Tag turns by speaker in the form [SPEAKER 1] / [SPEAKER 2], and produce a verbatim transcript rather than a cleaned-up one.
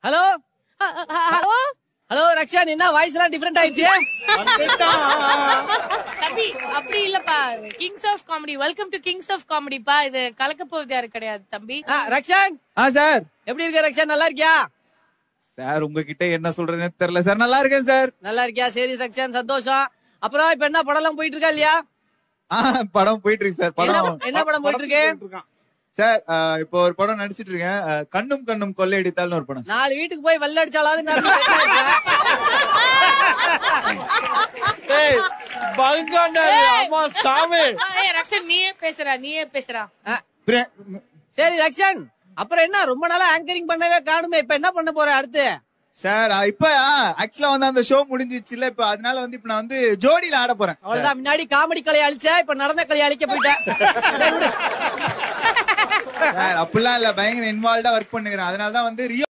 [SPEAKER 1] Hello
[SPEAKER 2] hello
[SPEAKER 1] hello Rakshan, என்ன voice எல்லாம் different ஆயிடுச்சு?
[SPEAKER 2] தம்பி அப்படி இல்லப்பா, Kings of Comedy. Welcome to Kings of Comedy பா. இது கலக்க போவது யாரு கிடையாது தம்பி.
[SPEAKER 1] ஆ, ரக்ஷன்
[SPEAKER 3] ஆ சார்.
[SPEAKER 1] எப்படி இருக்க ரக்ஷன்? நல்லா இருக்கியா
[SPEAKER 3] சார் உங்ககிட்ட என்ன சொல்றதுன்னு தெரியல சார். நல்லா இருக்கேன் சார்.
[SPEAKER 1] நல்லா இருக்கியா? சரி ரக்ஷன், சந்தோஷம். அப்புறம் இப்ப என்ன படம் எல்லாம் போயிட்டு இருக்கா இல்லையா?
[SPEAKER 3] ஆ படம் போயிட்டு இருக்கு சார். படம்
[SPEAKER 1] என்ன- என்ன படம் போயிட்டு இருக்கு?
[SPEAKER 3] சார் ஆ, இப்போ ஒரு படம் நடிச்சிட்டு இருக்கேன். ஆ, கண்ணும் கண்ணும் கொள்ளையடித்தால்னு ஒரு படம்.
[SPEAKER 1] நாலு வீட்டுக்கு போய் வெள்ள அடிச்சாலாவது நான்
[SPEAKER 3] அம்மா சாமி.
[SPEAKER 2] ஆ, ஏய், ரக்ஷன் நீயே பேசுறா, நீயே பேசுறா.
[SPEAKER 1] ஆ,
[SPEAKER 3] பிரே-
[SPEAKER 1] சரி ரக்ஷன், அப்புறம் என்ன ரொம்ப நாளா ஆங்கரிங் பண்ணவே காணுமே, இப்ப என்ன பண்ண போற அடுத்து?
[SPEAKER 3] சார் ஆ, இப்ப ஆக்சுவலா வந்து அந்த ஷோ முடிஞ்சிச்சு இல்ல, இப்ப அதனால வந்து இப்ப நான் வந்து ஜோடியில ஆட போறேன்.
[SPEAKER 1] அவ்வளவுதான், முன்னாடி காமெடி கலையை அழிச்ச, இப்ப நடந்த கலையை அழிக்க போயிட்டேன். சரி, விடு.
[SPEAKER 3] சார் அப்படிலாம் இல்ல, பயங்கர இன்வால்வ்டா ஒர்க் பண்ணுகிறேன். அதனால தான் வந்து ரியோ